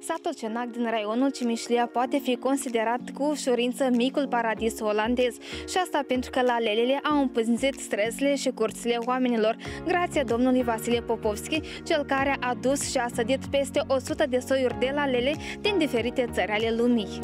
Satul Cenac din raionul Cimișlia poate fi considerat cu ușurință micul paradis olandez și asta pentru că lalelele au împânzit străzile și curțile oamenilor, grație domnului Vasile Popovski, cel care a dus și a sădit peste 100 de soiuri de lalele din diferite țări ale lumii.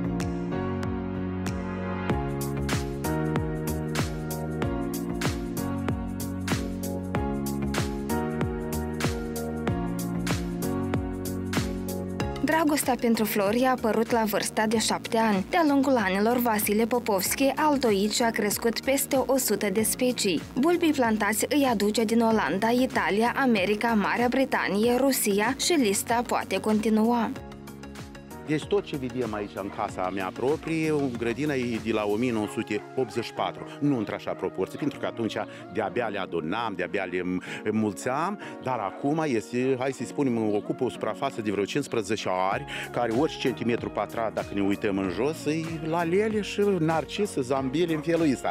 Dragostea pentru flori a apărut la vârsta de 7 ani. De-a lungul anilor, Vasile Popovski a altoit și a crescut peste 100 de specii. Bulbii plantați îi aduce din Olanda, Italia, America, Marea Britanie, Rusia și lista poate continua. Deci tot ce vedem aici în casa mea proprie, grădina e de la 1984, nu într-așa proporție, pentru că atunci de-abia le adunam, de-abia le mulțeam, dar acum este, hai să spunem, ocupă o suprafață de vreo 15 ari, care orice centimetru pătrat, dacă ne uităm în jos, e lalele și narcise, zambile în felul ăsta.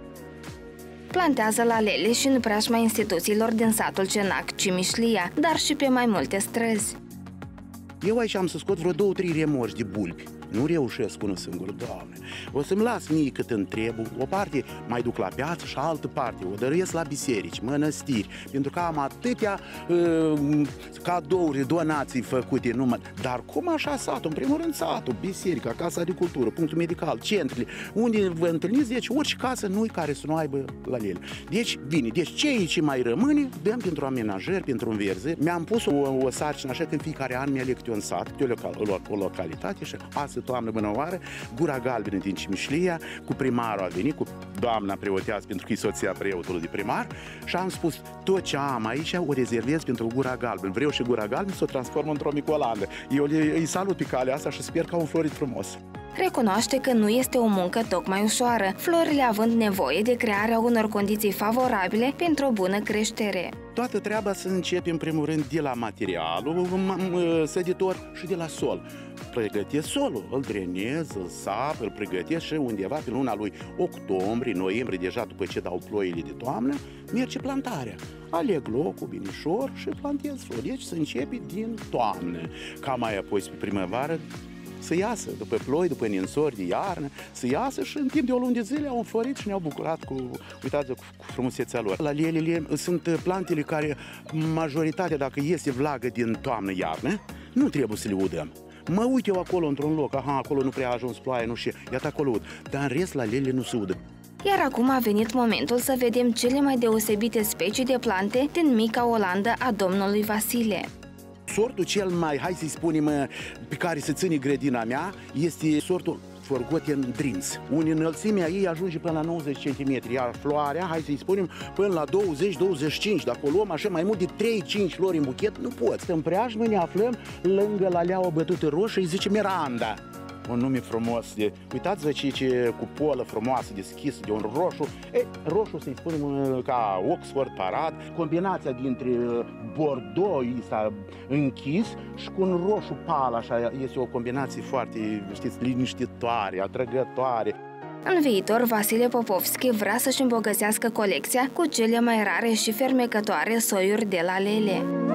Plantează lalele și în preajma instituțiilor din satul Cenac, Cimișlia, dar și pe mai multe străzi. Eu aici am să scot vreo 2-3 remorci de bulbi. Nu reușesc unul singur, Doamne. O să-mi las mie cât îmi trebuie. O parte mai duc la piață și altă parte o dăruiesc la biserici, mănăstiri, pentru că am atâtea cadouri, donații făcute. Dar cum așa satul? În primul rând satul, biserica, casa de cultură, punctul medical, centrele, unde vă întâlniți, deci orice casă nu-i care să nu aibă lalele. Deci, bine, deci ce mai rămâne, dăm pentru amenajări, pentru înverzi. Mi-am pus o sarcină așa că în fiecare an mi-a lecție un sat, o localitate și asta toamnă bună oară, Gura Galbenă din Cimișlia, cu primarul a venit, cu doamna preoteasă, pentru că e soția preotului de primar, și am spus, tot ce am aici o rezervez pentru Gura Galbenă. Vreau și Gura Galbenă să o transform într-o mică Olandă. Eu îi salut pe calea asta și sper că au înflorit frumos. Recunoaște că nu este o muncă tocmai ușoară, florile având nevoie de crearea unor condiții favorabile pentru o bună creștere. Toată treaba să începe în primul rând de la materialul săditor și de la sol. Pregătesc solul, îl drenez, îl sap, îl pregătesc și undeva pe luna lui octombrie, noiembrie, deja după ce dau ploile de toamnă, merge plantarea. Aleg locul binișor și plantez flori. Deci să începe din toamnă, ca mai apoi pe primăvară să iasă, după ploi, după ninsori de iarnă, să iasă și în timp de o lună de zile au înflorit și ne-au bucurat cu, uitați, cu frumusețea lor. Lalelele sunt plantele care, majoritatea, dacă iese vlagă din toamnă-iarnă, nu trebuie să le udăm. Mă uit eu acolo într-un loc, acolo nu prea a ajuns ploaie, nu știu, iată acolo ud, dar în rest lalelele nu se udă. Iar acum a venit momentul să vedem cele mai deosebite specii de plante din mica Olandă a domnului Vasile. Sortul cel mai, hai să-i spunem, pe care se ține grădina mea, este sortul Forgotten Dreams. Înălțimea ei ajunge până la 90 cm, iar floarea, hai să-i spunem, până la 20-25. Dacă o luăm așa mai mult de 3-5 flori în buchet, nu poți. În preajmă ne aflăm lângă laleaua bătută roșie, îi zice Miranda. Un nume frumos de, uitați-vă ce cupolă frumoasă deschisă de un roșu. Roșu să-i spunem ca Oxford Parad, combinația dintre Bordeaux ăsta închis și cu un roșu pal, așa, este o combinație foarte, știți, liniștitoare, atrăgătoare. În viitor, Vasile Popovski vrea să-și îmbogățească colecția cu cele mai rare și fermecătoare soiuri de lalele.